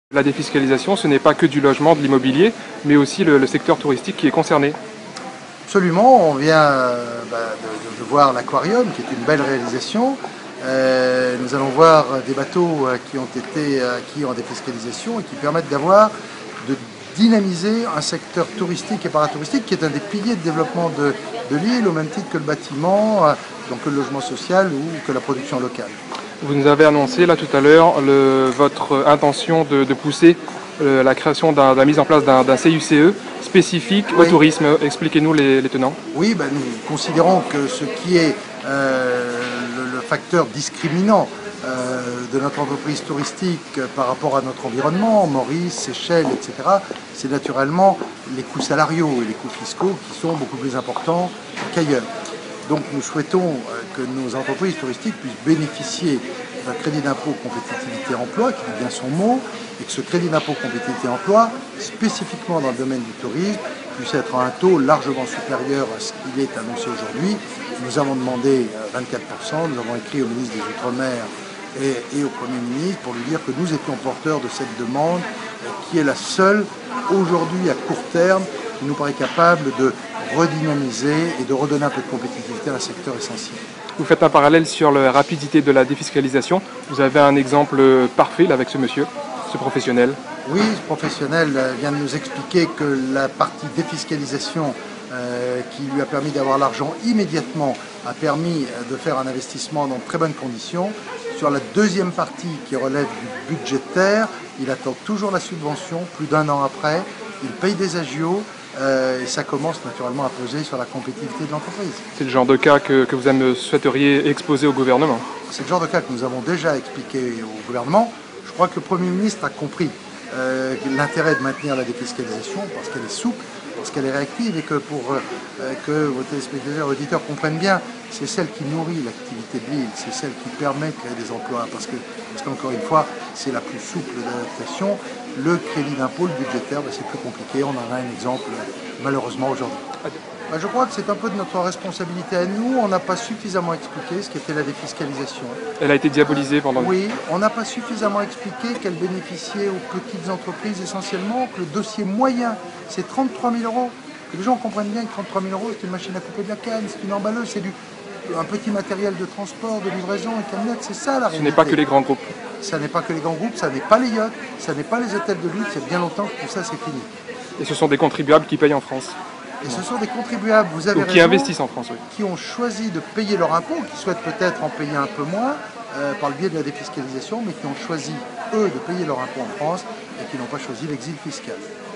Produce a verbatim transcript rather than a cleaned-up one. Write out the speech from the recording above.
La défiscalisation, ce n'est pas que du logement, de l'immobilier, mais aussi le, le secteur touristique qui est concerné. Absolument, on vient euh, bah, de, de voir l'aquarium, qui est une belle réalisation. Euh, nous allons voir des bateaux euh, qui ont été acquis en défiscalisation et qui permettent d'avoir, de dynamiser un secteur touristique et paratouristique qui est un des piliers de développement de, de l'île, au même titre que le bâtiment, euh, donc que le logement social ou que la production locale. Vous nous avez annoncé là tout à l'heure votre intention de, de pousser euh, la création, d'un, la mise en place d'un C U C E spécifique oui. au tourisme. Expliquez-nous les, les tenants. Oui, ben nous considérons que ce qui est euh, le, le facteur discriminant euh, de notre entreprise touristique par rapport à notre environnement, Maurice, Seychelles, et cetera, c'est naturellement les coûts salariaux et les coûts fiscaux qui sont beaucoup plus importants qu'ailleurs. Donc nous souhaitons que nos entreprises touristiques puissent bénéficier d'un crédit d'impôt compétitivité emploi, qui dit bien son mot, et que ce crédit d'impôt compétitivité emploi, spécifiquement dans le domaine du tourisme, puisse être à un taux largement supérieur à ce qu'il est annoncé aujourd'hui. Nous avons demandé vingt-quatre pour cent, nous avons écrit au ministre des Outre-mer et, et au Premier ministre pour lui dire que nous étions porteurs de cette demande, qui est la seule aujourd'hui à court terme, qui nous paraît capable de redynamiser et de redonner un peu de compétitivité à un secteur essentiel. Vous faites un parallèle sur la rapidité de la défiscalisation. Vous avez un exemple parfait là, avec ce monsieur, ce professionnel. Oui, ce professionnel vient de nous expliquer que la partie défiscalisation euh, qui lui a permis d'avoir l'argent immédiatement a permis de faire un investissement dans de très bonnes conditions. Sur la deuxième partie qui relève du budgétaire, il attend toujours la subvention, plus d'un an après, il paye des agios. Euh, et ça commence naturellement à peser sur la compétitivité de l'entreprise. C'est le genre de cas que, que vous souhaiteriez exposer au gouvernement? C'est le genre de cas que nous avons déjà expliqué au gouvernement. Je crois que le Premier ministre a compris euh, l'intérêt de maintenir la défiscalisation parce qu'elle est souple, parce qu'elle est réactive et que pour euh, que vos téléspectateurs et auditeurs comprennent bien, c'est celle qui nourrit l'activité de l'île, c'est celle qui permet de créer des emplois parce que, parce qu'encore une fois, c'est la plus souple d'adaptation. Le crédit d'impôt, le budgétaire, ben c'est plus compliqué. On en a un exemple malheureusement aujourd'hui. Ben je crois que c'est un peu de notre responsabilité à nous. On n'a pas suffisamment expliqué ce qu'était la défiscalisation. Elle a été diabolisée euh, pendant... Oui, on n'a pas suffisamment expliqué qu'elle bénéficiait aux petites entreprises essentiellement, que le dossier moyen, c'est trente-trois mille euros. Que les gens comprennent bien que trente-trois mille euros, c'est une machine à couper de la canne, c'est une emballeuse, c'est du... un petit matériel de transport, de livraison, une camionnette, c'est ça la réalité. Ce n'est pas que les grands groupes. Ça n'est pas que les grands groupes, ça n'est pas les yachts, ça n'est pas les hôtels de luxe, c'est bien longtemps que tout ça c'est fini. Et ce sont des contribuables qui payent en France. Et ce sont des contribuables, vous avez Ou qui raison, investissent en France, oui. Qui ont choisi de payer leur impôt, qui souhaitent peut-être en payer un peu moins euh, par le biais de la défiscalisation, mais qui ont choisi, eux, de payer leur impôt en France et qui n'ont pas choisi l'exil fiscal.